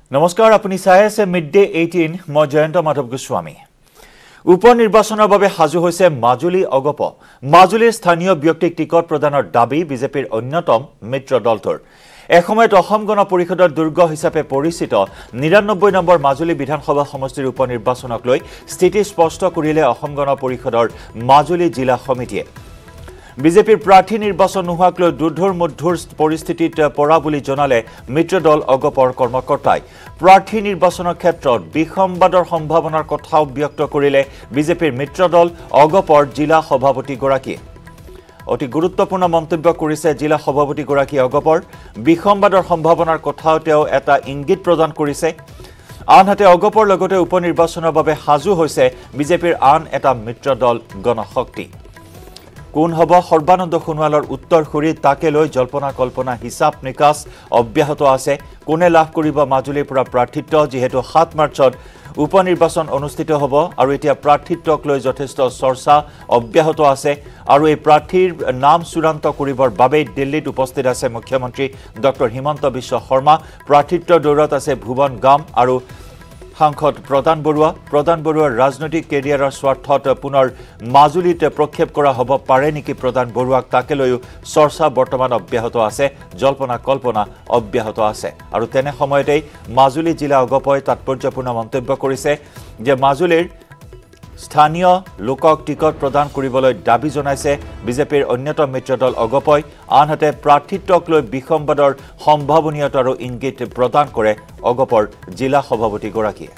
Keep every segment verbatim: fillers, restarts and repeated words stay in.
নমস্কাৰ আপুনি চাই আছে মিডডে এইটিন মই জয়ন্ত মাধৱ গোস্বামী উপনিৰ্বাচনৰ বাবে হাজু হৈছে মাজুলী অগপ মাজুলীৰ স্থানীয় ব্যক্তিক টিকট প্ৰদানৰ দাবী বিজেপিৰ অন্যতম মিত্ৰ দলটোৰ এসময়ত অসম গণ পৰিষদৰ দুৰ্গ হিচাপে পৰিচিত নিৰানব্বৈ নম্বৰ মাজুলী বিধানসভা সমষ্টিৰ উপনিৰ্বাচনক লৈ স্থিতি স্পষ্ট কৰিলে অসম গণ পৰিষদৰ মাজুলী জিলা সমিতিয়ে বিজেপিৰ প্ৰাৰ্থী নিৰ্বাচন নোহোৱাক লৈ দুৰ্ধৰ মধ্যৰ পৰিস্থিতিত পৰা বুলি জনালে মিত্ৰ দল অগপৰ কৰ্মকৰ্তাই প্ৰাৰ্থী নিৰ্বাচনৰ ক্ষেত্ৰত বিসম্বাদৰ সম্ভাৱনাৰ কথাও ব্যক্ত কৰিলে বিজেপিৰ মিত্ৰ দল অগপৰ জিলা সভাপতি গৰাকী অতি গুৰুত্বপূৰ্ণ মন্তব্য কৰিছে জিলা সভাপতি গৰাকী অগপৰ বিসম্বাদৰ সম্ভাৱনাৰ কথাও তেওঁ এটা ইংগিত প্ৰদান কৰিছে আনহাতে অগপৰ লগতে উপনিৰ্বাচনৰ বাবে হাজু হৈছে বিজেপিৰ আন এটা মিত্ৰ দল গণশক্তি কোন হব সৰ্বানন্দ সোণোৱালৰ উত্তৰ খুৰি তাকে লৈ জল্পনা কল্পনা হিচাপ নিকাছ অব্যাহত আছে কোনে লাভ কৰিব মাজুলীৰ পৰা প্ৰাৰ্থিত্ব যেহেতু সাত মাৰ্চত উপনিৰ্বাচন অনুষ্ঠিত হ'ব আৰু এতিয়া প্ৰাৰ্থিত্বক লৈ যথেষ্ট চৰ্চা অব্যাহত আছে আৰু এই প্ৰাৰ্থীৰ নাম চূড়ান্ত কৰিবৰ বাবে দিল্লীত উপস্থিত আছে মুখ্যমন্ত্ৰী ডক্টৰ হিমন্ত বিশ্ব শৰ্মা প্ৰাৰ্থিত্ব দৌৰত আছে ভুৱন গাম আৰু সাংসদ প্ৰদান বৰুৱা প্ৰদান বৰুৱাৰ ৰাজনৈতিক কেৰিয়াৰৰ স্বাৰ্থত পুনৰ মাজুলীত প্ৰক্ষেপ কৰা হ'ব পাৰে নেকি প্ৰদান বৰুৱাক তাকে লৈ চৰ্চা বৰ্তমান অব্যাহত আছে জল্পনা কল্পনা অব্যাহত আছে আৰু তেনে সময়তেই মাজুলী জিলা অগপই তাৎপৰ্যপূৰ্ণ মন্তব্য কৰিছে যে মাজুলীৰ স্থানীয় লোকক টিকট প্ৰদান কৰিবলৈ দাবী জনাইছে বিজেপিৰ অন্যতম মিত্ৰ দল অগপই আনহাতে প্ৰাৰ্থিত্বক লৈ বিসম্বাদৰ সম্ভাৱনীয়তাৰো ইংগিত প্ৰদান কৰে অগপৰ জিলা সভাপতি গৰাকীয়ে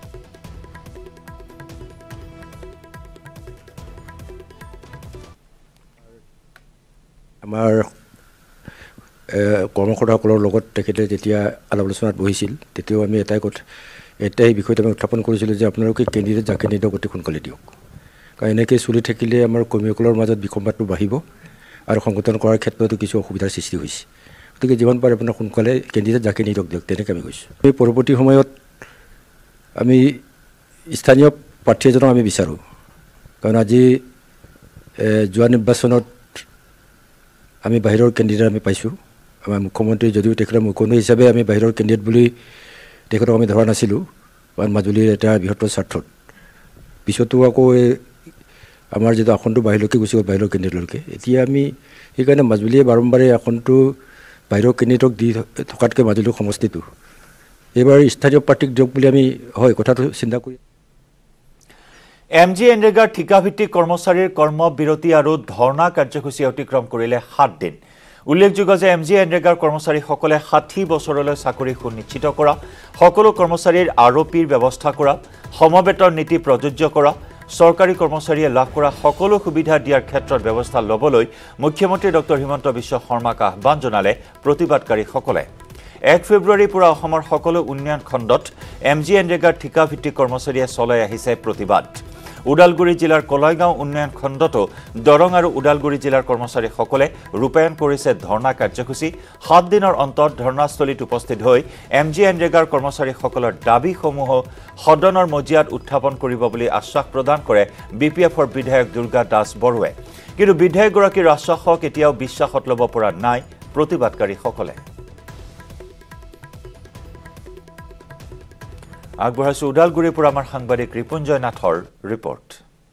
আমাৰ কৰ্মকৰ্তাসকলৰ লগত তেখেতে যেতিয়া আলাপ আলোচনাত বহিছিল তেতিয়াও আমি এটাই কথা এটাই বিষয়টো আমি উত্থাপন কৰিছিলোঁ যে আপোনালোকে কেণ্ডিডেট যাকে নিদিয়ক অতি সোনকালে দিয়ক কাৰণ এনেকৈ চলি থাকিলে আমাৰ কৰ্মীসকলৰ মাজত বিসম্বাদটো বাঢ়িব আৰু সংগঠন কৰাৰ ক্ষেত্ৰতো কিছু অসুবিধাৰ সৃষ্টি হৈছে গতিকে যিমান পাৰে আপোনাৰ সোনকালে কেণ্ডিডেট যাকে নিদিয়ক দিয়ক তেনেকৈ আমি কৈছোঁ এই পৰৱৰ্তী সময়ত আমি স্থানীয় প্ৰাৰ্থী এজনক আমি বিচাৰোঁ কাৰণ আজি যোৱা নিৰ্বাচনত আমি বাহিৰৰ কেণ্ডিডেট আমি পাইছোঁ আমাৰ মুখ্যমন্ত্ৰী যদিও তেখেতৰ মুখ্যমন্ত্ৰী হিচাপে আমি বাহিৰৰ কেণ্ডিডেট বুলি তেখেতক আমি ধৰা নাছিলোঁ কাৰণ মাজুলীৰ এটা বৃহত্তৰ স্বাৰ্থত পিছতো আকৌ এই আমাৰ যিটো আসনটো বাহিৰলৈকে গুচি গ'ল বাহিৰৰ কেণ্ডিডেটলৈকে এতিয়া আমি সেইকাৰণে মাজুলীয়ে বাৰম্বাৰে আসনটো বাহিৰৰ কেণ্ডিডেটক দি থকাতকৈ মাজুলীৰ সমষ্টিটো এইবাৰ স্থানীয় প্ৰাৰ্থীক দিয়ক বুলি আমি হয় কথাটো চিন্তা কৰি এম জি এনৰেগাৰ ঠিকাভিত্তিক কৰ্মচাৰীৰ কৰ্মবিৰতি আৰু ধৰ্ণা কাৰ্যসূচী অতিক্ৰম কৰিলে সাত দিন উল্লেখযোগ্য যে এম জি এনৰেগাৰ কৰ্মচাৰীসকলে ষাঠি বছৰলৈ চাকৰি সুনিশ্চিত কৰা সকলো কৰ্মচাৰীৰ আৰোপীৰ ব্যৱস্থা কৰা সমবেতৰ নীতি প্ৰযোজ্য কৰা চৰকাৰী কৰ্মচাৰীয়ে লাভ কৰা সকলো সুবিধা দিয়াৰ ক্ষেত্ৰত ব্যৱস্থা ল'বলৈ মুখ্যমন্ত্ৰী ডক্টৰ হিমন্ত বিশ্ব শৰ্মাক আহ্বান জনালে প্ৰতিবাদকাৰীসকলে এক ফেব্ৰুৱাৰীৰ পৰা অসমৰ সকলো উন্নয়ন খণ্ডত এম জি এনৰেগাৰ ঠিকাভিত্তিক কৰ্মচাৰীয়ে চলাই আহিছে প্ৰতিবাদ উদালগুৰি জিলাৰ কলাইগাঁও উন্নয়ন খণ্ডতো দৰং আৰু উদালগুৰি জিলাৰ কৰ্মচাৰীসকলে ৰূপায়ণ কৰিছে ধৰ্ণা কাৰ্যসূচী সাত দিনৰ অন্তত ধৰ্ণাস্থলীত উপস্থিত হৈ এম জি এনৰেগাৰ কৰ্মচাৰীসকলৰ দাবীসমূহ সদনৰ মজিয়াত উত্থাপন কৰিব বুলি আশ্বাস প্ৰদান কৰে বি পি এফৰ বিধায়ক দুৰ্গা দাস বৰুৱে কিন্তু বিধায়কগৰাকীৰ আশ্বাসক এতিয়াও বিশ্বাসত ল'ব পৰা নাই প্ৰতিবাদকাৰীসকলে আগবঢ়াইছো উদালগুৰিৰ পৰা আমাৰ সাংবাদিক ৰিপুঞ্জয় নাথৰ ৰিপৰ্ট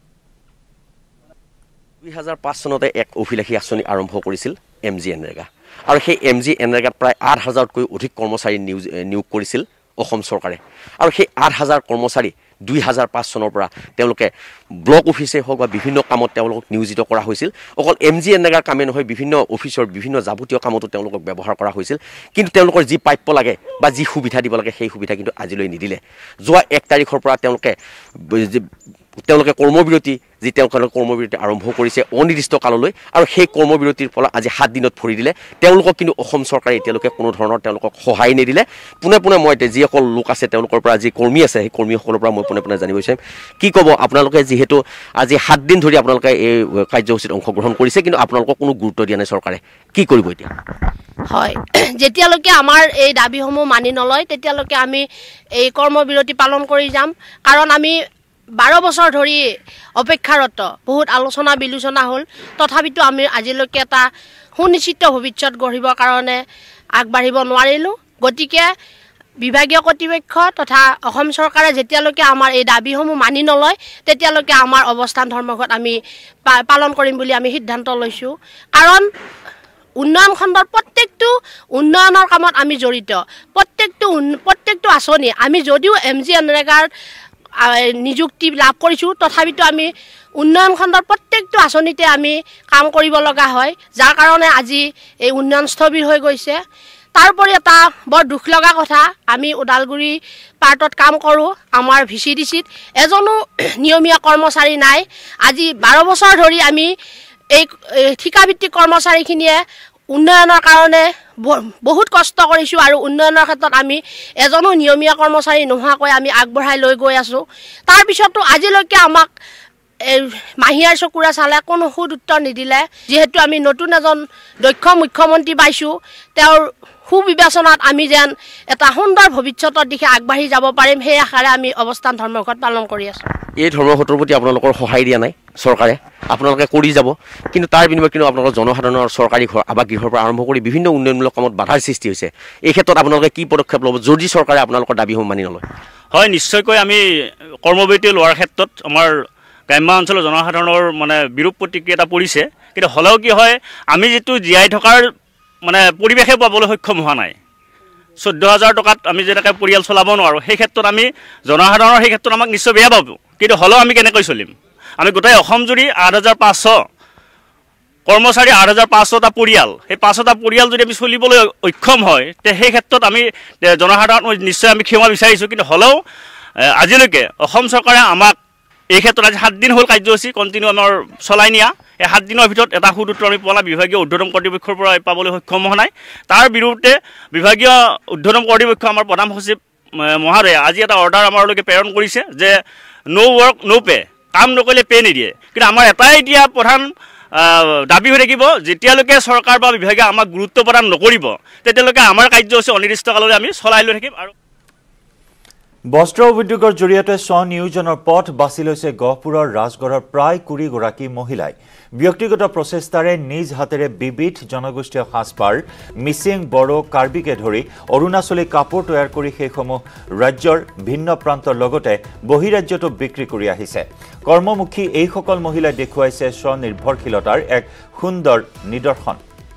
দুই হাজাৰ পাঁচ চনতে এক অভিলাষী আঁচনি আৰম্ভ কৰিছিল এম জি এনৰেগা আৰু সেই এম জি এনৰেগাত প্ৰায় আঠ হাজাৰতকৈ অধিক কৰ্মচাৰী নিয়োগ নিয়োগ কৰিছিল অসম চৰকাৰে আৰু সেই আঠ হাজাৰ কৰ্মচাৰী দুই হাজাৰ পাঁচ চনৰ পৰা তেওঁলোকে ব্লক অফিচে হওক বা বিভিন্ন কামত তেওঁলোকক নিয়োজিত কৰা হৈছিল অকল এম জি এনৰেগাৰ কামে নহয় বিভিন্ন অফিচৰ বিভিন্ন যাৱতীয় কামতো তেওঁলোকক ব্যৱহাৰ কৰা হৈছিল কিন্তু তেওঁলোকৰ যি প্ৰাপ্য লাগে বা যি সুবিধা দিব লাগে সেই সুবিধা কিন্তু আজিলৈ নিদিলে যোৱা এক তাৰিখৰ পৰা তেওঁলোকে তেওঁলোকে কৰ্মবিৰতি যি তেওঁলোকৰ কৰ্মবিৰতি আৰম্ভ কৰিছে অনিৰ্দিষ্ট কাললৈ আৰু সেই কৰ্মবিৰতিৰ ফলত আজি সাত দিনত ভৰি দিলে তেওঁলোকক কিন্তু অসম চৰকাৰে এতিয়ালৈকে কোনো ধৰণৰ তেওঁলোকক সহায় নিদিলে পোনে পোনে মই যিসকল লোক আছে তেওঁলোকৰ পৰা যি কৰ্মী আছে সেই কৰ্মীসকলৰ পৰা মই পোনে পোনে জানিব বিচাৰিম কি ক'ব আপোনালোকে যিহেতু আজি সাত দিন ধৰি আপোনালোকে এই কাৰ্যসূচীত অংশগ্ৰহণ কৰিছে কিন্তু আপোনালোকক কোনো গুৰুত্ব দিয়া নাই চৰকাৰে কি কৰিব এতিয়া হয় যেতিয়ালৈকে আমাৰ এই দাবীসমূহ মানি নলয় তেতিয়ালৈকে আমি এই কৰ্মবিৰতি পালন কৰি যাম কাৰণ আমি বাৰ বছৰ ধৰি অপেক্ষাৰত বহুত আলোচনা বিলোচনা হ'ল তথাপিতো আমি আজিলৈকে এটা সুনিশ্চিত ভৱিষ্যত গঢ়িবৰ কাৰণে আগবাঢ়িব নোৱাৰিলোঁ গতিকে বিভাগীয় কৰ্তৃপক্ষ তথা অসম চৰকাৰে যেতিয়ালৈকে আমাৰ এই দাবীসমূহ মানি নলয় তেতিয়ালৈকে আমাৰ অৱস্থান ধৰ্মঘট আমি পালন কৰিম বুলি আমি সিদ্ধান্ত লৈছোঁ কাৰণ উন্নয়ন খণ্ডৰ প্ৰত্যেকটো উন্নয়নৰ কামত আমি জড়িত প্ৰত্যেকটো প্ৰত্যেকটো আঁচনি আমি যদিও এম জি এনৰেগাৰ নিযুক্তি লাভ কৰিছোঁ তথাপিতো আমি উন্নয়ন খণ্ডৰ প্ৰত্যেকটো আঁচনিতে আমি কাম কৰিব লগা হয় যাৰ কাৰণে আজি এই উন্নয়ন স্থবিৰ হৈ গৈছে তাৰোপৰি এটা বৰ দুখ লগা কথা আমি ওদালগুৰি পাৰ্টত কাম কৰোঁ আমাৰ ভি চি ডি চিত এজনো নিয়মীয়া কৰ্মচাৰী নাই আজি বাৰ বছৰ ধৰি আমি এই ঠিকাভিত্তিক কৰ্মচাৰীখিনিয়ে উন্নয়নৰ কাৰণে বহুত কষ্ট কৰিছোঁ আৰু উন্নয়নৰ ক্ষেত্ৰত আমি এজনো নিয়মীয়া কৰ্মচাৰী নোহোৱাকৈ আমি আগবঢ়াই লৈ গৈ আছোঁ তাৰপিছতো আজিলৈকে আমাক মাহিয়াৰ চকুৰে চালে কোনো সুদ উত্তৰ নিদিলে যিহেতু আমি নতুন এজন দক্ষ মুখ্যমন্ত্ৰী পাইছোঁ তেওঁৰ সুবিবেচনাত আমি যেন এটা সুন্দৰ ভৱিষ্যতৰ দিশে আগবাঢ়ি যাব পাৰিম সেই আশাৰে আমি অৱস্থান ধৰ্মঘট পালন কৰি আছোঁ এই ধৰ্মঘটৰ প্ৰতি আপোনালোকৰ সহায় দিয়া নাই চৰকাৰে আপোনালোকে কৰি যাব কিন্তু তাৰ বিনিময়ত কিন্তু আপোনালোকৰ জনসাধাৰণৰ চৰকাৰী ঘৰ আৱাসগৃহৰ পৰা আৰম্ভ কৰি বিভিন্ন উন্নয়নমূলক কামত বাধাৰ সৃষ্টি হৈছে এই ক্ষেত্ৰত আপোনালোকে কি পদক্ষেপ ল'ব যদি চৰকাৰে আপোনালোকৰ দাবীসমূহ মানি নলয় হয় নিশ্চয়কৈ আমি কৰ্মবিৰতি লোৱাৰ ক্ষেত্ৰত আমাৰ গ্ৰাম্য অঞ্চলৰ জনসাধাৰণৰ মানে বিৰূপ প্ৰতিক্ৰিয়া এটা পৰিছে কিন্তু হ'লেও কি হয় আমি যিটো জীয়াই থকাৰ মানে পৰিৱেশে পাবলৈ সক্ষম হোৱা নাই চৈধ্য হাজাৰ টকাত আমি যেনেকৈ পৰিয়াল চলাব নোৱাৰোঁ সেই ক্ষেত্ৰত আমি জনসাধাৰণৰ সেই ক্ষেত্ৰত আমাক নিশ্চয় বেয়া পাব কিন্তু হ'লেও আমি কেনেকৈ চলিম আমি গোটেই অসম জুৰি আঠ হাজাৰ পাঁচশ কৰ্মচাৰী আঠ হাজাৰ পাঁচশটা পৰিয়াল সেই পাঁচশটা পৰিয়াল যদি আমি চলিবলৈ অক্ষম হয় তে সেই ক্ষেত্ৰত আমি জনসাধাৰণ নিশ্চয় আমি ক্ষমা বিচাৰিছোঁ কিন্তু হ'লেও আজিলৈকে অসম চৰকাৰে আমাক এই ক্ষেত্ৰত আজি সাত দিন হ'ল কাৰ্যসূচী কণ্টিনিউ আমাৰ চলাই নিয়া এই সাত দিনৰ ভিতৰত এটা সুদ উত্তৰ আমি পোৱা বিভাগীয় উৰ্ধতম কৰ্তৃপক্ষৰ পৰা পাবলৈ সক্ষম হোৱা নাই তাৰ বিৰুদ্ধে বিভাগীয় উৰ্ধতম কৰ্তৃপক্ষ আমাৰ প্ৰধান সচিব মহোদয়ে আজি এটা অৰ্ডাৰ আমাৰলৈকে প্ৰেৰণ কৰিছে যে ন' ৱৰ্ক ন' পে' কাম নকৰিলে পে' নিদিয়ে কিন্তু আমাৰ এটাই এতিয়া প্ৰধান দাবী হৈ থাকিব যেতিয়ালৈকে চৰকাৰ বা বিভাগে আমাক গুৰুত্ব প্ৰদান নকৰিব তেতিয়ালৈকে আমাৰ কাৰ্যসূচী অনিৰ্দিষ্টকাললৈ আমি চলাই লৈ থাকিম আৰু বস্ত্ৰ উদ্যোগৰ জৰিয়তে স্বনিয়োজনৰ পথ বাছি লৈছে গহপুৰৰ ৰাজগড়ৰ প্ৰায় কুৰি গৰাকী মহিলাই ব্যক্তিগত প্ৰচেষ্টাৰে নিজ হাতেৰে বিবিধ জনগোষ্ঠীয় সাজপাৰ মিচিং বড়ো কাৰ্বিকে ধৰি অৰুণাচলী কাপোৰ তৈয়াৰ কৰি সেইসমূহ ৰাজ্যৰ ভিন্ন প্ৰান্তৰ লগতে বহিৰাজ্যতো বিক্ৰী কৰি আহিছে কৰ্মমুখী এইসকল মহিলাই দেখুৱাইছে স্বনিৰ্ভৰশীলতাৰ এক সুন্দৰ নিদৰ্শন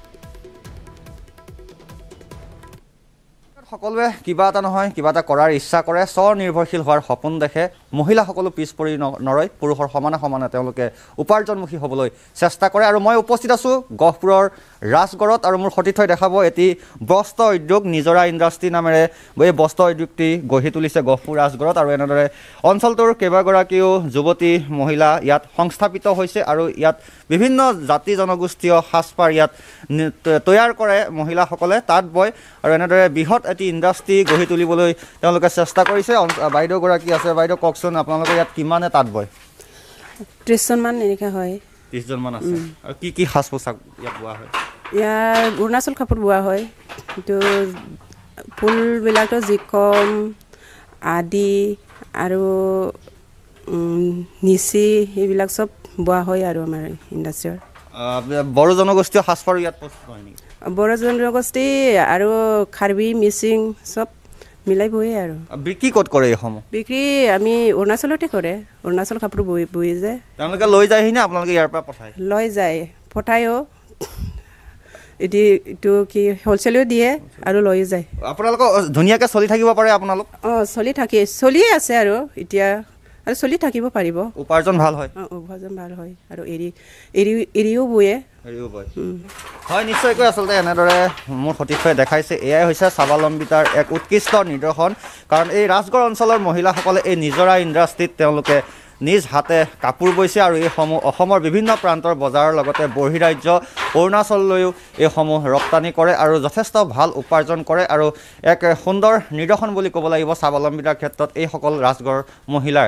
সকলোৱে কিবা এটা নহয় কিবা এটা কৰাৰ ইচ্ছা কৰে স্বনিৰ্ভৰশীল হোৱাৰ সপোন দেখে মহিলাসকলো পিছ পৰি নৰয় পুৰুষৰ সমানে সমানে তেওঁলোকে উপাৰ্জনমুখী হ'বলৈ চেষ্টা কৰে আৰু মই উপস্থিত আছোঁ গহপুৰৰ ৰাজগড়ত আৰু মোৰ সতীৰ্থই দেখাব এটি বস্ত্ৰ উদ্যোগ নিজৰা ইণ্ডাষ্ট্ৰী নামেৰে এই বস্ত্ৰ উদ্যোগটি গঢ়ি তুলিছে গহপুৰ ৰাজগড়ত আৰু এনেদৰে অঞ্চলটোৰ কেইবাগৰাকীও যুৱতী মহিলা ইয়াত সংস্থাপিত হৈছে আৰু ইয়াত বিভিন্ন জাতি জনগোষ্ঠীয় সাজপাৰ ইয়াত তৈয়াৰ কৰে মহিলাসকলে তাত বয় আৰু এনেদৰে বৃহৎ এটি ইণ্ডাষ্ট্ৰী গঢ়ি তুলিবলৈ তেওঁলোকে চেষ্টা কৰিছে বাইদেউগৰাকী আছে বাইদেউ কওকচোন আপোনালোকে ইয়াত কিমানে তাত বয় ত্ৰিছজনমান এনেকৈ হয় ত্ৰিছজনমান আছে আৰু কি কি সাজ পোছাক ইয়াত বোৱা হয় ইয়াৰ অৰুণাচল কাপোৰ বোৱা হয় এইটো ফুলবিলাকতো জিকম আদি আৰু নিচি এইবিলাক চব বোৱা হয় আৰু আমাৰ ইণ্ডাষ্ট্ৰীৰ বড়ো জনগোষ্ঠীয় সাজপাৰো ইয়াত প্ৰস্তুত হয় নেকি বড়ো জনগোষ্ঠী আৰু কাৰ্বি মিচিং চব মিলাই বয়ে আৰু বিক্ৰী ক'ত কৰে এইসমূহ বিক্ৰী আমি অৰুণাচলতে কৰে অৰুণাচল কাপোৰ বৈ বৈ যায় তেওঁলোকে লৈ যায়হি নে আপোনালোকে ইয়াৰ পৰা পঠায় লৈ যায় পঠায়ো এটি এইটো কি হ'লচেলো দিয়ে আৰু লৈ যায় আপোনালোকক ধুনীয়াকৈ চলি থাকিব পাৰে আপোনালোক অঁ চলি থাকে চলিয়ে আছে আৰু এতিয়া আৰু চলি থাকিব পাৰিব উপাৰ্জন ভাল হয় অঁ উপাৰ্জন ভাল হয় আৰু এৰি এৰি এৰিও বয়ে এৰিও বয় হয় নিশ্চয়কৈ আচলতে এনেদৰে মোৰ সতীৰ্থই দেখাইছে এয়াই হৈছে স্বাৱলম্বিতাৰ এক উৎকৃষ্ট নিদৰ্শন কাৰণ এই ৰাজগড় অঞ্চলৰ মহিলাসকলে এই নিজৰা ইণ্ডাষ্ট্ৰীত তেওঁলোকে নিজ হাতে কাপোৰ বৈছে আৰু এইসমূহ অসমৰ বিভিন্ন প্ৰান্তৰ বজাৰৰ লগতে বহিৰাজ্য অৰুণাচললৈও এইসমূহ ৰপ্তানি কৰে আৰু যথেষ্ট ভাল উপাৰ্জন কৰে আৰু এক সুন্দৰ নিদৰ্শন বুলি ক'ব লাগিব স্বাৱলম্বিতাৰ ক্ষেত্ৰত এইসকল ৰাজগড় মহিলাৰ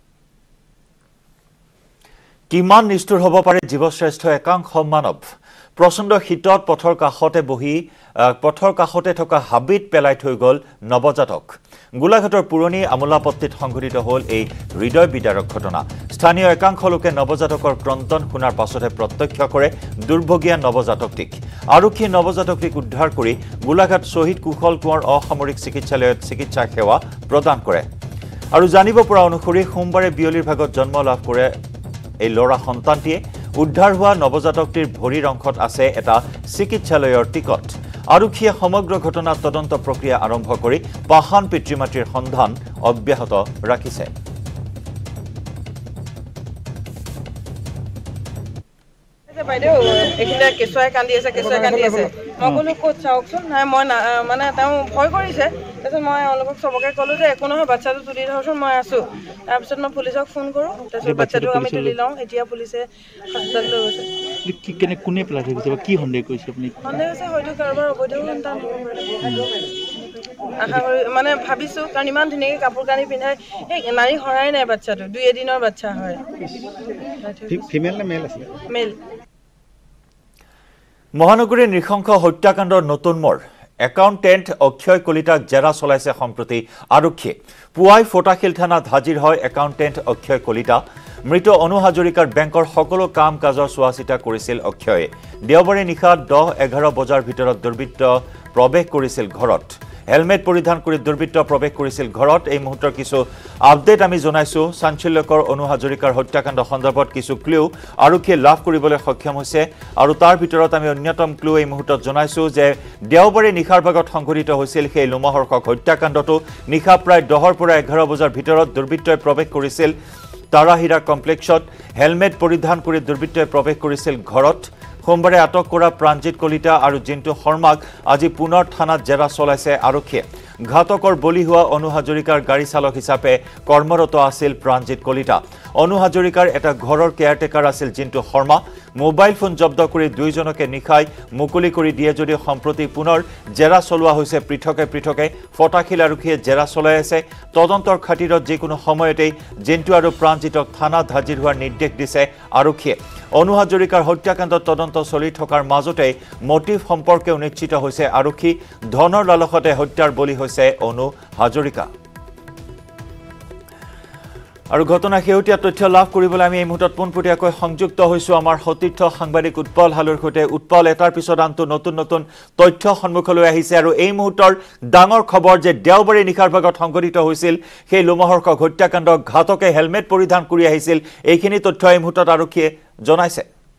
কিমান নিষ্ঠুৰ হ'ব পাৰে জীৱশ্ৰেষ্ঠ একাংশ মানৱ প্ৰচণ্ড শীতত পথৰ কাষতে বহি পথৰ কাষতে থকা হাবিত পেলাই থৈ গ'ল নৱজাতক গোলাঘাটৰ পুৰণি আমোলাপট্টিত সংঘটিত হ'ল এই হৃদয় বিদাৰক ঘটনা স্থানীয় একাংশ লোকে নৱজাতকৰ ক্ৰন্দন শুনাৰ পাছতে প্ৰত্যক্ষ কৰে দুৰ্ভগীয়া নৱজাতকটিক আৰক্ষী নৱজাতকটিক উদ্ধাৰ কৰি গোলাঘাট শহীদ কুশল কোঁৱৰ অসামৰিক চিকিৎসালয়ত চিকিৎসা সেৱা প্ৰদান কৰে আৰু জানিব পৰা অনুসৰি সোমবাৰে বিয়লিৰ ভাগত জন্ম লাভ কৰে এই ল'ৰা সন্তানটিয়ে উদ্ধাৰ হোৱা নৱজাতকটিৰ ভৰিৰ অংশত আছে এটা চিকিৎসালয়ৰ টিকট আৰক্ষীয়ে সমগ্ৰ ঘটনাৰ তদন্ত প্ৰক্ৰিয়া আৰম্ভ কৰি পাহান পিতৃ-মাতৃৰ সন্ধান অব্যাহত ৰাখিছে বাইদেউ এইখিনিতে কেঁচুৱাই কান্দি আছে কেঁচুৱাই কান্দি আছে মই ক'লো ক'ত চাওকচোন নাই মই মানে তেওঁ ভয় কৰিছে তাৰপিছত মই অলপক চবকে ক'লো যে একো নহয় বাচ্চাটো তুলি ধৰচোন মই আছোঁ তাৰপিছত মই পুলিচক ফোন কৰোঁ তাৰপিছত বাচ্চাটো আমি তুলি লওঁ এতিয়া পুলিচে হস্পিটেল লৈ গৈছে কেনে কোনে পেলাই থৈ গৈছে বা কি সন্দেহ কৰিছে আপুনি সন্দেহ হৈছে হয়তো কাৰোবাৰ অবৈধ সন্তান আশা কৰি মানে ভাবিছোঁ কাৰণ ইমান ধুনীয়াকৈ কাপোৰ কানি পিন্ধাই সেই নাৰী হৰাই নাই বাচ্চাটো দুই এদিনৰ বাচ্চা হয় ফিমেল নে মেল আছিলে মেল মহানগৰীৰ নৃশংস হত্যাকাণ্ডৰ নতুন মৰ একাউণ্টেণ্ট অক্ষয় কলিতাক জেৰা চলাইছে সম্প্ৰতি আৰক্ষীয়ে পুৱাই ফটাশিল থানাত হাজিৰ হয় একাউণ্টেণ্ট অক্ষয় কলিতা মৃত অনু হাজৰিকাৰ বেংকৰ সকলো কাম কাজৰ চোৱা চিতা কৰিছিল অক্ষয়ে দেওবাৰে নিশা দহ এঘাৰ বজাৰ ভিতৰত দুৰ্বৃত্ত প্ৰৱেশ কৰিছিল ঘৰত হেলমেট পৰিধান কৰি দুৰ্বৃত্ত প্ৰৱেশ কৰিছিল ঘৰত এই মুহূৰ্তৰ কিছু আপডেট আমি জনাইছো চাঞ্চল্যকৰ অনু হাজৰিকাৰ হত্যাকাণ্ড সন্দৰ্ভত কিছু ক্লু আৰক্ষীয়ে লাভ কৰিবলৈ সক্ষম হৈছে আৰু তাৰ ভিতৰত আমি অন্যতম ক্লু এই মুহূৰ্তত জনাইছো যে দেওবাৰে নিশাৰ ভাগত সংঘটিত হৈছিল সেই লোমহৰ্ষক হত্যাকাণ্ডটো নিশা প্ৰায় দহৰ পৰা এঘাৰ বজাৰ ভিতৰত দুৰ্বৃত্তই প্ৰৱেশ কৰিছিল তাৰাহীৰা কমপ্লেক্সত হেলমেট পৰিধান কৰি দুৰ্বৃত্তই প্ৰৱেশ কৰিছিল ঘৰত সোমবাৰে আটক কৰা প্ৰাঞ্জিত কলিতা আৰু জিন্তু শৰ্মাক আজি পুনৰ থানাত জেৰা চলাইছে আৰক্ষীয়ে ঘাতকৰ বলি হোৱা অনু হাজৰিকাৰ গাড়ী চালক হিচাপে কৰ্মৰত আছিল প্ৰাঞ্জিত কলিতা অনু হাজৰিকাৰ এটা ঘৰৰ কেয়াৰটেকাৰ আছিল জিন্তু শৰ্মা মোবাইল ফোন জব্দ কৰি দুইজনকে নিখাই মুকলি কৰি দিয়ে যদিও সম্প্ৰতি পুনৰ জেৰা চলোৱা হৈছে পৃথকে পৃথকে ফটাশিল আৰক্ষীয়ে জেৰা চলাই আছে তদন্তৰ খাতিৰত যিকোনো সময়তেই জিন্তু আৰু প্ৰাঞ্জিতক থানাত হাজিৰ হোৱাৰ নিৰ্দেশ দিছে আৰক্ষীয়ে অনু হাজৰিকাৰ হত্যাকাণ্ডত তদন্ত চলি থকাৰ মাজতে মোটিভ সম্পৰ্কে নিশ্চিত হৈছে আৰক্ষী ধনৰ লালসতে হত্যাৰ বলি হৈছে অনু হাজৰিকা আৰু ঘটনা হেউটিয়া তথ্য লাভ কৰিবলৈ আমি এই মুহূৰ্তত পোনপটীয়াকৈ সংযুক্ত হৈছো আমাৰ সতীৰ্থ সাংবাদিক উৎপল হালৰ সৈতে উৎপল এটাৰ পিছত আনটো নতুন নতুন তথ্য সন্মুখলৈ আহিছে আৰু এই মুহূৰ্তৰ ডাঙৰ খবৰ যে দেওবাৰে নিশাৰ ভাগত সংঘটিত হৈছিল সেই লোমহৰ্ষক হত্যাকাণ্ড ঘাতকে হেলমেট পৰিধান কৰি আহিছিল এইখিনি তথ্য এই মুহূৰ্তত আৰক্ষীয়ে জনাইছে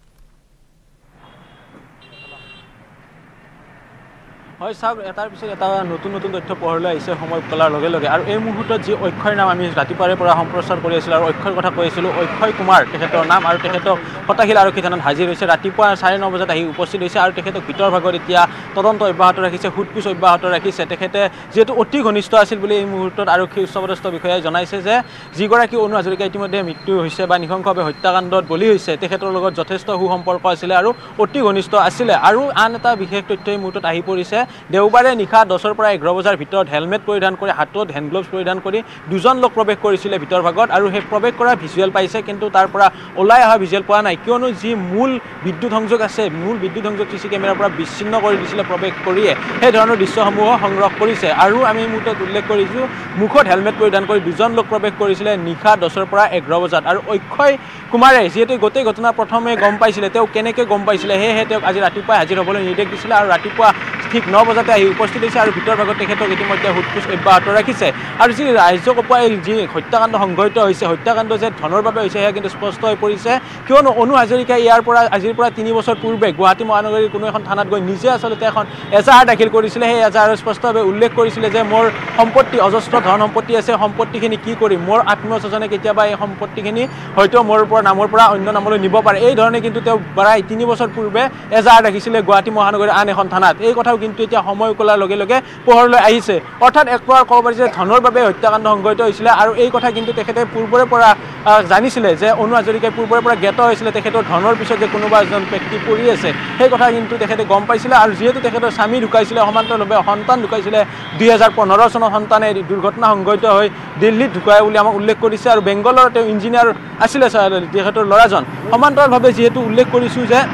হয় সাহেব এটাৰ পিছত এটা নতুন নতুন তথ্য পোহৰলৈ আহিছে সময় কলাৰ লগে লগে আৰু এই মুহূৰ্তত যি অক্ষয়ৰ নাম আমি ৰাতিপুৱাৰে পৰা সম্প্ৰচাৰ কৰি আছিলোঁ আৰু অক্ষয়ৰ কথা কৈ আছিলোঁ অক্ষয় কুমাৰ তেখেতৰ নাম আৰু তেখেতক ফটাশিল আৰক্ষী থানাত হাজিৰ হৈছে ৰাতিপুৱা চাৰে ন বজাত আহি উপস্থিত হৈছে আৰু তেখেতক ভিতৰ ভাগত এতিয়া তদন্ত অব্যাহত ৰাখিছে সোধপোছ অব্যাহত ৰাখিছে তেখেতে যিহেতু অতি ঘনিষ্ঠ আছিল বুলি এই মুহূৰ্তত আৰক্ষী উচ্চপদস্থ বিষয়াই জনাইছে যে যিগৰাকী অনু হাজৰিকা ইতিমধ্যে মৃত্যু হৈছে বা নিশংসভাৱে হত্যাকাণ্ডত বলি হৈছে তেখেতৰ লগত যথেষ্ট সুসম্পৰ্ক আছিলে আৰু অতি ঘনিষ্ঠ আছিলে আৰু আন এটা বিশেষ তথ্য এই মুহূৰ্তত আহি পৰিছে দেওবাৰে নিশা দহৰ পৰা এঘাৰ বজাৰ ভিতৰত হেলমেট পৰিধান কৰি হাতত হেণ্ড গ্লোভছ পৰিধান কৰি দুজন লোক প্ৰৱেশ কৰিছিলে ভিতৰ ভাগত আৰু সেই প্ৰৱেশ কৰা ভিজুৱেল পাইছে কিন্তু তাৰ পৰা ওলাই অহা ভিজুৱেল পোৱা নাই কিয়নো যি মূল বিদ্যুৎ সংযোগ আছে মূল বিদ্যুৎ সংযোগ চি চি কেমেৰাৰ পৰা বিচ্ছিন্ন কৰি দিছিলে প্ৰৱেশ কৰিয়ে সেই ধৰণৰ দৃশ্যসমূহ সংগ্ৰহ কৰিছে আৰু আমি এই মুহূৰ্তত উল্লেখ কৰিছোঁ মুখত হেলমেট পৰিধান কৰি দুজন লোক প্ৰৱেশ কৰিছিলে নিশা দহৰ পৰা এঘাৰ বজাত আৰু অক্ষয় কুমাৰে যিহেতু গোটেই ঘটনা প্ৰথমে গম পাইছিলে তেওঁ কেনেকৈ গম পাইছিলে সেয়েহে তেওঁক আজি ৰাতিপুৱাই হাজিৰ হ'বলৈ নিৰ্দেশ দিছিলে আৰু ৰাতিপুৱা ঠিক ন বজাতে আহি উপস্থিত হৈছে আৰু ভিতৰ ভাগত তেখেতক ইতিমধ্যে সোধপোছ অব্যাহত ৰাখিছে আৰু যি ৰাইজক অপাই যি হত্যাকাণ্ড সংঘটিত হৈছে হত্যাকাণ্ড যে ধনৰ বাবে হৈছে সেয়া কিন্তু স্পষ্ট হৈ পৰিছে কিয়নো অনু হাজৰিকাই ইয়াৰ পৰা আজিৰ পৰা তিনি বছৰ পূৰ্বে গুৱাহাটী মহানগৰীৰ কোনো এখন থানাত গৈ নিজে আচলতে এখন এজাহাৰ দাখিল কৰিছিলে সেই এজাহাৰত স্পষ্টভাৱে উল্লেখ কৰিছিলে যে মোৰ সম্পত্তি অজস্ৰ ধন সম্পত্তি আছে সম্পত্তিখিনি কি কৰিম মোৰ আত্মীয় স্বজনে কেতিয়াবা এই সম্পত্তিখিনি হয়তো মোৰ পৰা নামৰ পৰা অন্য নামলৈ নিব পাৰে এই ধৰণে কিন্তু তেওঁ প্ৰায় তিনি বছৰ পূৰ্বে এজাহাৰ ৰাখিছিলে গুৱাহাটী মহানগৰীৰ আন এখন থানাত এই কথাও কিন্তু এতিয়া সময় কলাৰ লগে লগে পোহৰলৈ আহিছে অৰ্থাৎ এক প্ৰকাৰ ক'ব পাৰি যে ধনৰ বাবে হত্যাকাণ্ড সংঘটিত হৈছিলে আৰু এই কথা কিন্তু তেখেতে পূৰ্বৰে পৰা জানিছিলে যে অনু হাজৰিকাই পূৰ্বৰে পৰা জ্ঞাত হৈছিলে তেখেতৰ ধনৰ পিছত যে কোনোবা এজন ব্যক্তি পৰি আছে সেই কথা কিন্তু তেখেতে গম পাইছিলে আৰু যিহেতু তেখেতৰ স্বামী ঢুকাইছিলে সমান্তৰালভাৱে সন্তান ঢুকাইছিলে দুই হাজাৰ পোন্ধৰ চনৰ সন্তানে দুৰ্ঘটনা সংঘটিত হৈ দিল্লীত ঢুকাই বুলি আমাক উল্লেখ কৰিছে আৰু বেংগলৰ তেওঁ ইঞ্জিনিয়াৰ আছিলে তেখেতৰ ল'ৰাজন সমান্তৰালভাৱে যিহেতু উল্লেখ কৰিছোঁ যে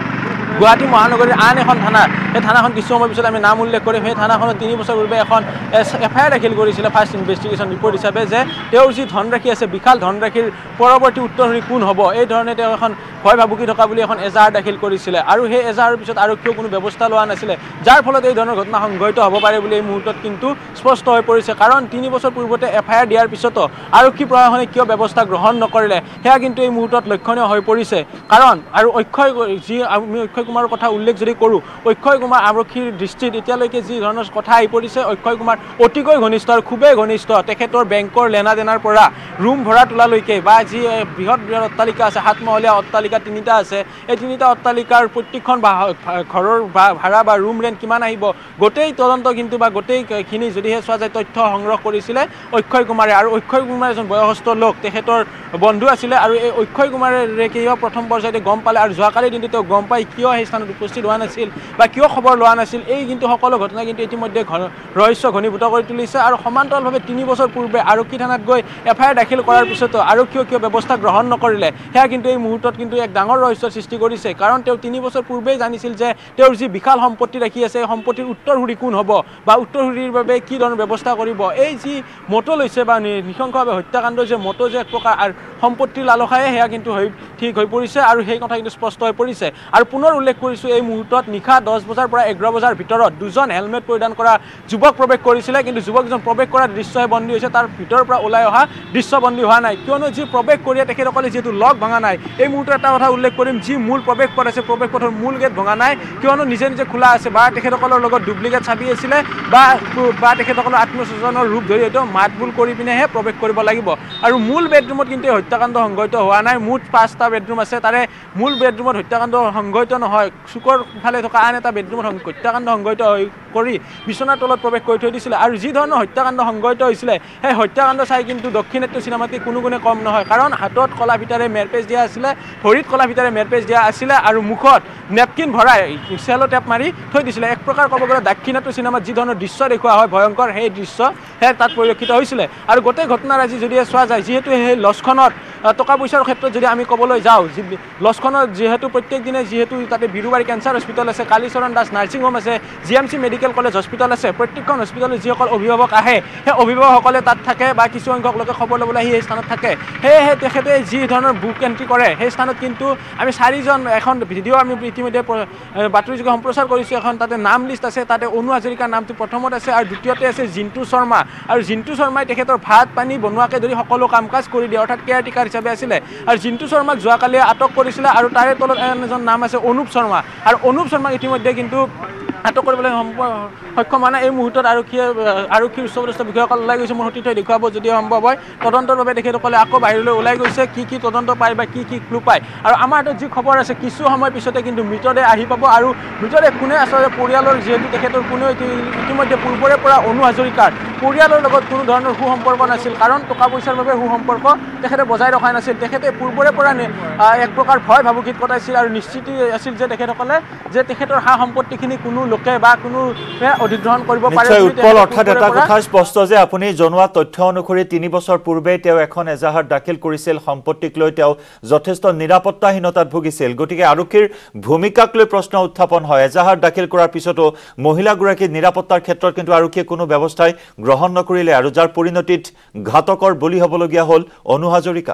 গুৱাহাটী মহানগৰীৰ আন এখন থানা সেই থানাখন কিছু সময় পিছত আমি নাম উল্লেখ কৰিম সেই থানাখনত তিনি বছৰ পূৰ্বে এখন এফ আই আৰ দাখিল কৰিছিলে ফাৰ্ষ্ট ইনভেষ্টিগেশ্যন ৰিপৰ্ট হিচাপে যে তেওঁৰ যি ধনৰাশি আছে বিশাল ধনৰাশিৰ পৰৱৰ্তী উত্তৰসূৰী কোন হ'ব এই ধৰণে তেওঁ এখন ভয় ভাবুকি থকা বুলি এখন এজাহাৰ দাখিল কৰিছিলে আৰু সেই এজাহাৰৰ পিছত আৰক্ষীয়েও কোনো ব্যৱস্থা লোৱা নাছিলে যাৰ ফলত এই ধৰণৰ ঘটনা সংঘটিত হ'ব পাৰে বুলি এই মুহূৰ্তত কিন্তু স্পষ্ট হৈ পৰিছে কাৰণ তিনি বছৰ পূৰ্বতে এফ আই আৰ দিয়াৰ পিছতো আৰক্ষী প্ৰশাসনে কিয় ব্যৱস্থা গ্ৰহণ নকৰিলে সেয়া কিন্তু এই মুহূৰ্তত লক্ষণীয় হৈ পৰিছে কাৰণ আৰু অক্ষয় যি আমি অক্ষয় কুমাৰৰ কথা উল্লেখ যদি কৰোঁ অক্ষয় কুমাৰ আৰক্ষীৰ দৃষ্টিত এতিয়ালৈকে যি ধৰণৰ কথা আহি পৰিছে অক্ষয় কুমাৰ অতিকৈ ঘনিষ্ঠ আৰু খুবেই ঘনিষ্ঠ তেখেতৰ বেংকৰ লেনা দেনাৰ পৰা ৰুম ভৰা তোলালৈকে বা যি বৃহৎ বৃহৎ অট্টালিকা আছে সাতমহলীয়া অট্টালিকা তিনিটা আছে এই তিনিটা অট্টালিকাৰ প্ৰত্যেকখন ঘৰৰ ভাড়া বা ৰুম ৰেণ্ট কিমান আহিব গোটেই তদন্ত কিন্তু বা গোটেইখিনি যদিহে চোৱা যায় তথ্য সংগ্ৰহ কৰিছিলে অক্ষয় কুমাৰে আৰু অক্ষয় কুমাৰ এজন বয়সস্থ লোক তেখেতৰ বন্ধু আছিলে আৰু এই অক্ষয় কুমাৰে কিয় প্ৰথম পৰ্যায়তে গম পালে আৰু যোৱাকালি দিনটো তেওঁ গম পাই কিয় সেই স্থানত উপস্থিত হোৱা নাছিল বা কিয় খবৰ লোৱা নাছিল এই কিন্তু সকলো ঘটনা কিন্তু ইতিমধ্যে ৰহস্য ঘনীভূত কৰি তুলিছে আৰু সমান্তৰালভাৱে তিনি বছৰ পূৰ্বে আৰক্ষী থানাত গৈ এফ আই আৰ দাখিল কৰাৰ পিছতো আৰক্ষীয়ে কিয় ব্যৱস্থা গ্ৰহণ নকৰিলে সেয়া কিন্তু এই মুহূৰ্তত কিন্তু এক ডাঙৰ ৰহস্যৰ সৃষ্টি কৰিছে কাৰণ তেওঁ তিনি বছৰ পূৰ্বেই জানিছিল যে তেওঁৰ যি বিশাল সম্পত্তি ৰাখি আছে এই সম্পত্তিৰ উত্তৰসূৰী কোন হ'ব বা উত্তৰসূৰীৰ বাবে কি ধৰণৰ ব্যৱস্থা কৰিব এই যি মতো লৈছে বা নৃশংসভাৱে হত্যাকাণ্ড যে মতো যে এক প্ৰকাৰ সম্পত্তিৰ লালসায়ে সেয়া কিন্তু হৈ ঠিক হৈ পৰিছে আৰু সেই কথা কিন্তু স্পষ্ট হৈ পৰিছে আৰু পুনৰ উল্লেখ কৰিছোঁ এই মুহূৰ্তত নিশা দহ বজাৰ পৰা এঘাৰ বজাৰ ভিতৰত দুজন হেলমেট পৰিধান কৰা যুৱক প্ৰৱেশ কৰিছিলে কিন্তু যুৱকজন প্ৰৱেশ কৰাৰ দৃশ্যহে বন্দী হৈছে তাৰ ভিতৰৰ পৰা ওলাই অহা দৃশ্য বন্দী হোৱা নাই কিয়নো যি প্ৰৱেশ কৰিয়ে তেখেতসকলে যিহেতু লগ ভঙা নাই এই মুহূৰ্তত এটা কথা উল্লেখ কৰিম যি মূল প্ৰৱেশ পথ আছে প্ৰৱেশ পথৰ মূল গেট ভঙা নাই কিয়নো নিজে নিজে খোলা আছে বা তেখেতসকলৰ লগত ডুপ্লিকেট চাবি আছিলে বা বা তেখেতসকলৰ আত্মস্বজনৰ ৰূপ ধৰি হয়তো মাত বোল কৰি পিনেহে প্ৰৱেশ কৰিব লাগিব আৰু মূল বেডৰুমত কিন্তু হত্যাকাণ্ড সংঘটিত হোৱা নাই মুঠ পাঁচটা বেডৰুম আছে তাৰে মূল বেডৰুমত হত্যাকাণ্ড সংঘটিত নহয় চুকৰ ফালে থকা আন এটা বেডৰুমত হত্যাকাণ্ড সংঘটিত হৈ কৰি বিচনাৰ তলত প্ৰৱেশ কৰি থৈ দিছিলে আৰু যি ধৰণৰ হত্যাকাণ্ড সংঘটিত হৈছিলে সেই হত্যাকাণ্ড চাই কিন্তু দক্ষিণাত্য চিনেমাটি কোনো গুণে কম নহয় কাৰণ হাতত কলা ভিতৰে মেৰপেজ দিয়া আছিলে ভৰিত কলা ভিতৰে মেৰপেজ দিয়া আছিলে আৰু মুখত নেপকিন ভৰাই চেলো টেপ মাৰি থৈ দিছিলে এক প্ৰকাৰ ক'ব গ'লে দাক্ষিণাত্য চিনেমাত যি ধৰণৰ দৃশ্য দেখুওৱা হয় ভয়ংকৰ সেই দৃশ্য সেয়া তাত পৰিলক্ষিত হৈছিলে আৰু গোটেই ঘটনাৰাজি যদি চোৱা যায় যিহেতু সেই লজখনত টকা পইচাৰ ক্ষেত্ৰত যদি আমি ক'বলৈ যাওঁ লজখনত যিহেতু প্ৰত্যেক দিনে যিহেতু তাতে বিৰুবাৰী কেঞ্চাৰ হস্পিটেল আছে কালীচৰণ দাস নাৰ্ছিং হোম আছে G M C medical college hospital আছে প্ৰত্যেকখন হস্পিটেলত যিসকল অভিভাৱক আহে সেই অভিভাৱকসকলে তাত থাকে বা কিছু সংখ্যক লোকে খবৰ ল'বলৈ আহি সেই স্থানত থাকে সেয়েহে তেখেতে যি ধৰণৰ বুক এণ্ট্ৰি কৰে সেই স্থানত কিন্তু আমি চাৰিজন এখন ভিডিঅ' আমি ইতিমধ্যে বাতৰিযোগে সম্প্ৰচাৰ কৰিছোঁ এখন তাতে নাম লিষ্ট আছে তাতে অনু হাজৰিকাৰ নামটো প্ৰথমত আছে আৰু দ্বিতীয়তে আছে জিন্তু শৰ্মা আৰু জিন্তু শৰ্মাই তেখেতৰ ভাত পানী বনোৱাকে ধৰি সকলো কাম কাজ কৰি দিয়ে অৰ্থাৎ কেয়াৰ টেকাৰ হিচাপে আছিলে আৰু জিন্তু শৰ্মাক যোৱাকালি আটক কৰিছিলে আৰু তাৰে তলত এজন নাম আছে অনুপ শৰ্মা আৰু অনুপ শৰ্মাক ইতিমধ্যে কিন্তু আটক কৰিবলৈ সক্ষম হোৱা নাই এই মুহূৰ্তত আৰক্ষীয়ে আৰক্ষীৰ উচ্চপদস্থ বিষয়াসকল ওলাই গৈছে মোৰ সতীৰ্থই দেখুৱাব যদিও সম্ভৱ হয় তদন্তৰ বাবে তেখেতসকলে আকৌ বাহিৰলৈ ওলাই গৈছে কি কি তদন্ত পায় বা কি কি ক্লু পায় আৰু আমাৰ হাতত যি খবৰ আছে কিছু সময় পিছতে কিন্তু মৃতদেহ আহি পাব আৰু মৃতদেহ কোনে আচলতে পৰিয়ালৰ যিহেতু তেখেতৰ কোনেও ইতিমধ্যে পূৰ্বৰে পৰা অনু হাজৰিকাৰ পৰিয়ালৰ লগত কোনো ধৰণৰ সু সম্পৰ্ক নাছিল কাৰণ টকা পইচাৰ বাবে সু সম্পৰ্ক তেখেতে বজাই ৰখা নাছিল তেখেতে পূৰ্বৰে পৰা এক প্ৰকাৰ ভয় ভাবুকিত কটাইছিল আৰু নিশ্চিত আছিল যে তেখেতসকলে যে তেখেতৰ সা সম্পত্তিখিনি কোনো লোকে বা কোনো অধিগ্ৰহণ কৰিব পাৰে উৎপল অৰ্থাৎ এটা কথা স্পষ্ট যে আপুনি জনোৱা তথ্য অনুসৰি তিনি বছৰ পূৰ্বে তেওঁ এখন এজাহাৰ দাখিল কৰিছিল সম্পত্তিক লৈ তেওঁ যথেষ্ট নিৰাপত্তাহীনতাত ভুগিছিল গতিকে আৰক্ষীৰ ভূমিকাক লৈ প্ৰশ্ন উত্থাপন হয় এজাহাৰ দাখিল কৰাৰ পিছতো মহিলাগৰাকীৰ নিৰাপত্তাৰ ক্ষেত্ৰত কিন্তু আৰক্ষীয়ে কোনো ব্যৱস্থাই গ্ৰহণ নকৰিলে আৰু যাৰ পৰিণতিত ঘাতকৰ বলি হ'বলগীয়া হ'ল অনু হাজৰিকা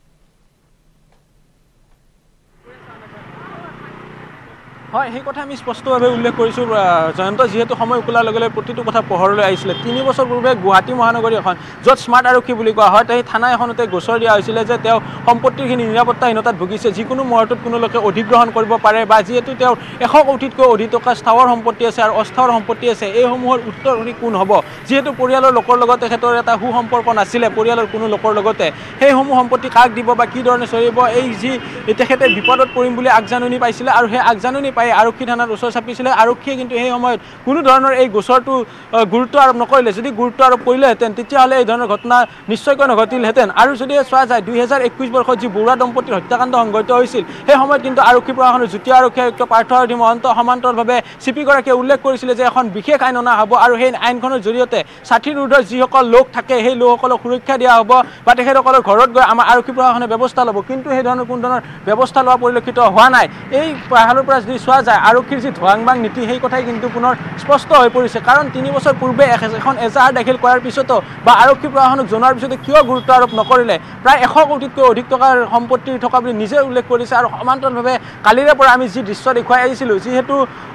হয় সেই কথা আমি স্পষ্টভাৱে উল্লেখ কৰিছোঁ জয়ন্ত যিহেতু সময় উকলাৰ লগে লগে প্ৰতিটো কথা পোহৰলৈ আহিছিলে তিনি বছৰ পূৰ্বে গুৱাহাটী মহানগৰী এখন য'ত স্মাৰ্ট আৰক্ষী বুলি কোৱা হয় সেই থানা এখনতে গোচৰ দিয়া হৈছিলে যে তেওঁ সম্পত্তিখিনি নিৰাপত্তাহীনতাত ভুগিছে যিকোনো মুহূৰ্তত কোনো লোকে অধিগ্ৰহণ কৰিব পাৰে বা যিহেতু তেওঁৰ এশ কোটিতকৈ অধিক টকা স্থাৱৰ সম্পত্তি আছে আৰু অস্থাৱৰ সম্পত্তি আছে এইসমূহৰ উত্তৰসূৰী কোন হ'ব যিহেতু পৰিয়ালৰ লোকৰ লগত তেখেতৰ এটা সু সম্পৰ্ক নাছিলে পৰিয়ালৰ কোনো লোকৰ লগতে সেইসমূহ সম্পত্তি কাক দিব বা কি ধৰণে চলিব এই যি তেখেতে বিপদত পৰিম বুলি আগজাননী পাইছিলে আৰু সেই আগজাননী পাই আৰক্ষী থানাত ওচৰ চাপিছিলে আৰক্ষীয়ে কিন্তু সেই সময়ত কোনো ধৰণৰ এই গোচৰটো গুৰুত্ব আৰোপ নকৰিলে যদি গুৰুত্ব আৰোপ কৰিলেহেঁতেন তেতিয়াহ'লে এই ধৰণৰ ঘটনা নিশ্চয়কৈ নঘটিলহেঁতেন আৰু যদি চোৱা যায় দুহেজাৰ একৈছ বৰ্ষত যি বৰুৱা দম্পতীৰ হত্যাকাণ্ড সংঘটিত হৈছিল সেই সময়ত কিন্তু আৰক্ষী প্ৰশাসনৰ যুটীয়া আৰক্ষী আয়ুক্ত পাৰ্থসাৰথী মহন্ত সমান্তৰালভাৱে চি পিগৰাকীয়ে উল্লেখ কৰিছিলে যে এখন বিশেষ আইন অনা হ'ব আৰু সেই আইনখনৰ জৰিয়তে ষাঠিৰ ঊৰ্ধৰ যিসকল লোক থাকে সেই লোকসকলক সুৰক্ষা দিয়া হ'ব বা তেখেতসকলৰ ঘৰত গৈ আমাৰ আৰক্ষী প্ৰশাসনে ব্যৱস্থা ল'ব কিন্তু সেই ধৰণৰ কোনো ধৰণৰ ব্যৱস্থা লোৱা পৰিলক্ষিত হোৱা নাই এই পাহাৰৰ পৰা যদি চোৱা যায় আৰক্ষীৰ যি ধোৱাংবাং নীতি সেই কথাই কিন্তু পুনৰ স্পষ্ট হৈ পৰিছে কাৰণ তিনি বছৰ পূৰ্বে এখন এজাহাৰ দাখিল কৰাৰ পিছতো বা আৰক্ষী প্ৰশাসনক জনোৱাৰ পিছতো কিয় গুৰুত্ব আৰোপ নকৰিলে প্ৰায় এশ কোটিতকৈ অধিক টকাৰ সম্পত্তি থকা বুলি নিজে উল্লেখ কৰিছে আৰু সমান্তৰালভাৱে কালিৰে পৰা আমি যি দৃশ্য দেখুৱাই আহিছিলোঁ যিহেতু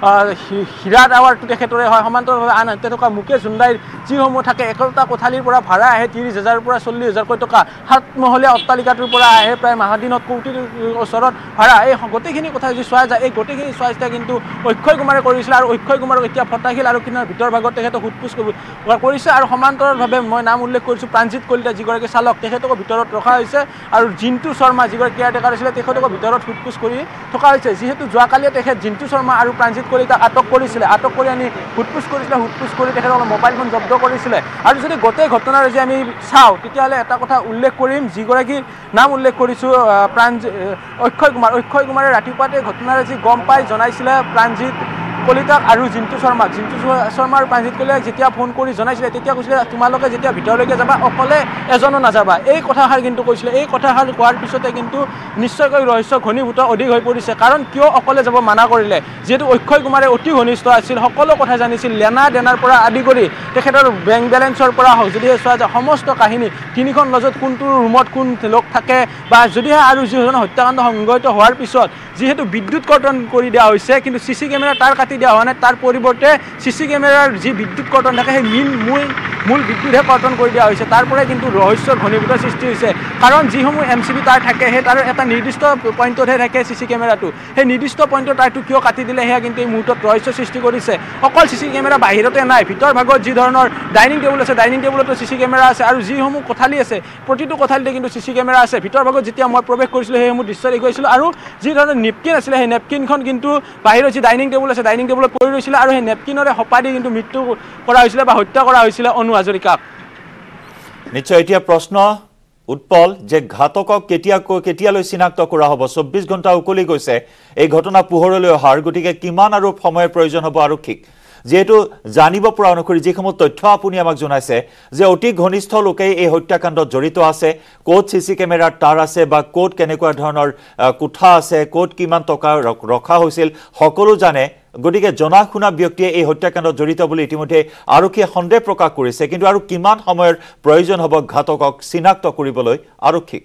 হীৰা টাৱাৰটো তেখেতৰে হয় সমান্তৰালভাৱে আনহাতে থকা মুকেশ হুণ্ডাইৰ যিসমূহ থাকে একোটা কোঠালিৰ পৰা ভাড়া আহে ত্ৰিছ হাজাৰৰ পৰা চল্লিছ হাজাৰকৈ টকা সাতমহলীয়া অট্টালিকাটোৰ পৰা আহে প্ৰায় মাহদিনত কোটিৰ ওচৰত ভাড়া এই গোটেইখিনি কথা যদি চোৱা যায় এই গোটেইখিনি চোৱা চিতা কিন্তু অক্ষয় কুমাৰে কৰিছিলে আৰু অক্ষয় কুমাৰক এতিয়া ফটাশীল আৰু কিনাৰ ভিতৰ ভাগত তেখেতক সোধপোছ কৰিছে আৰু সমান্তৰালভাৱে মই নাম উল্লেখ কৰিছোঁ প্ৰাণজিৎ কলিতা যিগৰাকী চালক তেখেতকো ভিতৰত ৰখা হৈছে আৰু জিন্তু শৰ্মা যিগৰাকী কেয়াৰটেকাৰ আছিলে তেখেতকো ভিতৰত সোধপোছ কৰি থকা হৈছে যিহেতু যোৱাকালিয়ে তেখেত জিন্তু শৰ্মা আৰু প্ৰাণজিৎ কলিতাক আটক কৰিছিলে আটক কৰি আনি সোধপোছ কৰিছিলে সোধপোছ কৰি তেখেতসকলৰ মোবাইল ফোন জব্দ কৰিছিলে আৰু যদি গোটেই ঘটনাৰ যদি আমি চাওঁ তেতিয়াহ'লে এটা কথা উল্লেখ কৰিম যিগৰাকীৰ নাম উল্লেখ কৰিছোঁ প্ৰাণজি অক্ষয় কুমাৰ অক্ষয় কুমাৰে ৰাতিপুৱাতে ঘটনাৰ যি গম পাই জনাইছিলে প্ৰাণজিৎ কলিতাক আৰু জিন্তু শৰ্মাক জিন্তু শৰ্মা আৰু প্ৰাণজিৎ কলিতাক যেতিয়া ফোন কৰি জনাইছিলে তেতিয়া কৈছিলে তোমালোকে যেতিয়া ভিতৰলৈকে যাবা অকলে এজনো নাযাবা এই কথাষাৰ কিন্তু কৈছিলে এই কথাষাৰ কোৱাৰ পিছতে কিন্তু নিশ্চয়কৈ ৰহস্য ঘনীভূত অধিক হৈ পৰিছে কাৰণ কিয় অকলে যাব মানা কৰিলে যিহেতু অক্ষয় কুমাৰে অতি ঘনিষ্ঠ আছিল সকলো কথা জানিছিল লেনা দেনাৰ পৰা আদি কৰি তেখেতৰ বেংক বেলেঞ্চৰ পৰা হওক যদিহে চোৱা যায় সমস্ত কাহিনী তিনিখন লজত কোনটো ৰুমত কোন লোক থাকে বা যদিহে আৰু যিজন হত্যাকাণ্ড সংঘটিত হোৱাৰ পিছত যিহেতু বিদ্যুৎ কৰ্তন কৰি দিয়া হৈছে কিন্তু চি চি কেমেৰা তাৰ কাটি দিয়া হোৱা নাই তাৰ পৰিৱৰ্তে চি চি কেমেৰাৰ যি বিদ্যুৎ কৰ্তন থাকে সেই মীন মূল মূল বিদ্যুৎহে কৰ্তন কৰি দিয়া হৈছে তাৰ পৰাই কিন্তু ৰহস্যৰ ঘনীভূত সৃষ্টি হৈছে কাৰণ যিসমূহ এম চি বি তাৰ থাকে সেই তাৰ এটা নিৰ্দিষ্ট পইণ্টতহে থাকে চি চি কেমেৰাটো সেই নিৰ্দিষ্ট পইণ্টত তাৰটো কিয় কাটি দিলে সেয়া কিন্তু এই মুহূৰ্তত ৰহস্য সৃষ্টি কৰিছে অকল চি চি কেমেৰা বাহিৰতে নাই ভিতৰ ভাগত যি ধৰণৰ ডাইনিং টেবুল আছে ডাইনিং টেবুলতো চি চি কেমেৰা আছে আৰু যিসমূহ কোঠালি আছে প্ৰতিটো কোঠালিতে কিন্তু চি চি কেমেৰা আছে ভিতৰ ভাগত যেতিয়া মই প্ৰৱেশ কৰিছিলোঁ সেইসমূহ দৃশ্য দেখুৱাইছিলোঁ আৰু যি ধৰণৰ নেপকিন আছিলে সেই নেপকিনখন কিন্তু বাহিৰত যি ডাইনিং টেবুল আছে ডাইনিং টেবুলত পৰি ৰৈছিলে আৰু সেই নেপকিনৰে সপা দি কিন্তু মৃত্যু কৰা হৈছিলে বা হত্যা কৰা হৈছিলে অনু হাজৰিকাক নিশ্চয় এতিয়া প্ৰশ্ন উৎপল যে ঘাতকক কেতিয়া কেতিয়ালৈ চিনাক্ত কৰা হ'ব চৌব্বিছ ঘণ্টা উকলি গৈছে এই ঘটনা পোহৰলৈ অহাৰ গতিকে কিমান আৰু সময়ৰ প্ৰয়োজন হ'ব আৰক্ষীক যেহেতু জানিব পৰা অনুসৰি যিসমূহ তথ্য আপুনি আমাক জনাইছে যে অতি ঘনিষ্ঠ লোকেই এই হত্যাকাণ্ডত জড়িত আছে ক'ত চি চি কেমেৰাৰ তাঁৰ আছে বা ক'ত কেনেকুৱা ধৰণৰ কোঠা আছে ক'ত কিমান টকা ৰখা হৈছিল সকলো জানে গতিকে জনা শুনা ব্যক্তিয়ে এই হত্যাকাণ্ডত জড়িত বুলি ইতিমধ্যে আৰক্ষীয়ে সন্দেহ প্ৰকাশ কৰিছে কিন্তু আৰু কিমান সময়ৰ প্ৰয়োজন হ'ব ঘাতকক চিনাক্ত কৰিবলৈ আৰক্ষীক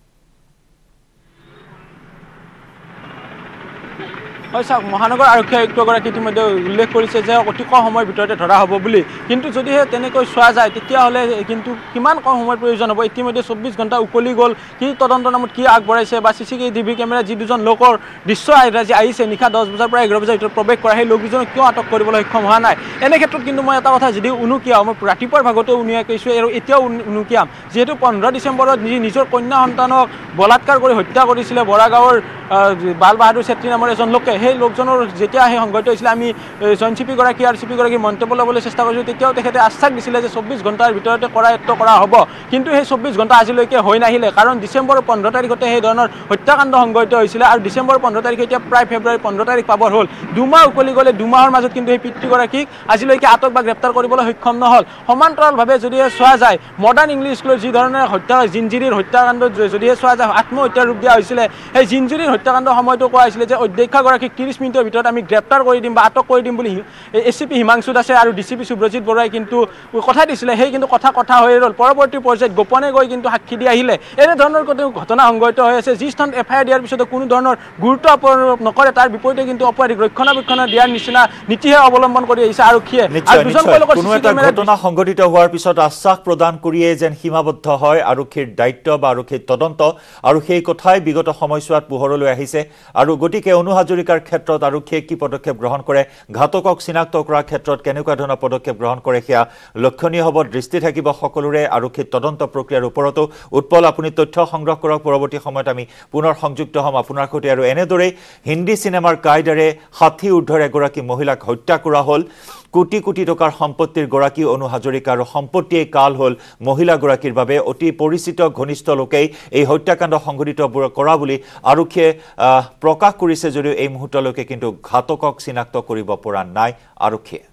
হয় চাওক মহানগৰ আৰক্ষী আয়ুক্তগৰাকী ইতিমধ্যে উল্লেখ কৰিছে যে অতি কম সময়ৰ ভিতৰতে ধৰা হ'ব বুলি কিন্তু যদিহে তেনেকৈ চোৱা যায় তেতিয়াহ'লে কিন্তু কিমান কম সময়ৰ প্ৰয়োজন হ'ব ইতিমধ্যে চৌব্বিছ ঘণ্টা উকলি গ'ল কি তদন্তৰ নামত কি আগবঢ়াইছে বা চি চি টিভি কেমেৰা যি দুজন লোকৰ দৃশ্য আজি আহিছে নিশা দহ বজাৰ পৰা এঘাৰ বজাৰ ভিতৰত প্ৰৱেশ কৰা সেই লোক দুজনক কিয় আটক কৰিবলৈ সক্ষম হোৱা নাই এনে ক্ষেত্ৰত কিন্তু মই এটা কথা যদি উনুকিয়াও মই ৰাতিপুৱাৰ ভাগতে উনুকিয়াই কৈছোঁ আৰু এতিয়াও উনুকিয়াম যিহেতু পোন্ধৰ ডিচেম্বৰত যি নিজৰ কন্যা সন্তানক বলাৎকাৰ কৰি হত্যা কৰিছিলে বৰাগাঁৱৰ বাল বাহাদুৰ ছেত্ৰী নামৰ এজন লোকে সেই লোকজনৰ যেতিয়া সেই সংঘটিত হৈছিলে আমি জইন চি পিগৰাকী আৰু চি পিগৰাকীৰ মন্তব্য ল'বলৈ চেষ্টা কৰিছোঁ তেতিয়াও তেখেতে আশ্বাস দিছিলে যে চৌব্বিছ ঘণ্টাৰ ভিতৰতে কৰায়ত্ব কৰা হ'ব কিন্তু সেই চৌব্বিছ ঘণ্টা আজিলৈকে হৈ নাহিলে কাৰণ ডিচেম্বৰৰ পোন্ধৰ তাৰিখতে সেই ধৰণৰ হত্যাকাণ্ড সংঘটিত হৈছিলে আৰু ডিচেম্বৰৰ পোন্ধৰ তাৰিখে এতিয়া প্ৰায় ফেব্ৰুৱাৰী পোন্ধৰ তাৰিখ পাবৰ হ'ল দুমাহ উকলি গ'লে দুমাহৰ মাজত কিন্তু সেই পিতৃগৰাকীক আজিলৈকে আটক বা গ্ৰেপ্তাৰ কৰিবলৈ সক্ষম নহ'ল সমান্তৰালভাৱে যদিহে চোৱা যায় মডাৰ্ণ ইংলিছ স্কুলৰ যি ধৰণে হত্যা জিঞ্জিৰিৰ হত্যাকাণ্ডত যদিহে চোৱা যায় আত্মহত্যাৰ ৰূপ দিয়া হৈছিলে সেই জিঞ্জিৰিৰ হত্যাকাণ্ড সময়তো কোৱা হৈছিলে যে অধ্যক্ষগৰাকীক ত্ৰিছ মিনিটৰ ভিতৰত আমি গ্ৰেপ্তাৰ কৰি দিম বা আটক কৰি দিম বুলি এ চি পি হিমাংশু দাসে আৰু ডি চি পি সুব্ৰজিৎ বৰুৱাই কিন্তু কথা দিছিলে সেই কিন্তু কথা কথা হৈ ৰ'ল পৰৱৰ্তী পৰ্যায়ত গোপনে গৈ কিন্তু সাক্ষী দি আহিলে এনেধৰণৰ ঘটনা সংঘটিত হৈ আছে যি স্থানত এফ আই আৰ দিয়াৰ পিছতো কোনো ধৰণৰ গুৰুত্ব আৰোপ নকৰে তাৰ বিপৰীতে কিন্তু অপৰাধীক ৰক্ষণাবেক্ষণ দিয়াৰ নিচিনা নীতিহে অৱলম্বন কৰি আহিছে আৰক্ষীয়ে কোনো এটা ঘটনা সংঘটিত হোৱাৰ পিছত আশ্বাস প্ৰদান কৰিয়ে যেন সীমাবদ্ধ হয় আৰক্ষীৰ দায়িত্ব বা আৰক্ষীৰ তদন্ত আৰু সেই কথাই বিগত সময়ছোৱাত পোহৰলৈ আহিছে আৰু গতিকে অনু হাজৰিকাৰ ক্ষেত্ৰত আৰক্ষীয়ে কি পদক্ষেপ গ্ৰহণ কৰে ঘাতকক চিনাক্ত কৰাৰ ক্ষেত্ৰত কেনেকুৱা ধৰণৰ পদক্ষেপ গ্ৰহণ কৰে সেয়া লক্ষণীয় হ'ব দৃষ্টি থাকিব সকলোৰে আৰক্ষীৰ তদন্ত প্ৰক্ৰিয়াৰ ওপৰতো উৎপল আপুনি তথ্য সংগ্ৰহ কৰক পৰৱৰ্তী সময়ত আমি পুনৰ সংযুক্ত হ'ম আপোনাৰ সৈতে আৰু এনেদৰেই হিন্দী চিনেমাৰ কায়দাৰে ষাঠি ঊৰ্ধৰ এগৰাকী মহিলাক হত্যা কৰা হ'ল কোটি কোটি টকাৰ সম্পত্তিৰ গৰাকী অনু হাজৰিকা আৰু সম্পত্তিয়ে কাল হ'ল মহিলাগৰাকীৰ বাবে অতি পৰিচিত ঘনিষ্ঠ লোকেই এই হত্যাকাণ্ড সংঘটিত কৰা বুলি আৰক্ষীয়ে প্ৰকাশ কৰিছে যদিও এই মুহূৰ্তলৈকে কিন্তু ঘাতকক চিনাক্ত কৰিব পৰা নাই আৰক্ষীয়ে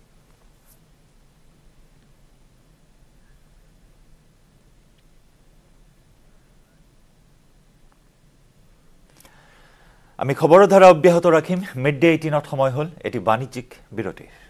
আমি খবৰৰ ধাৰা অব্যাহত ৰাখিম। মিড ডে এইটিনত সময় হ'ল এটি বাণিজ্যিক বিৰতিৰ।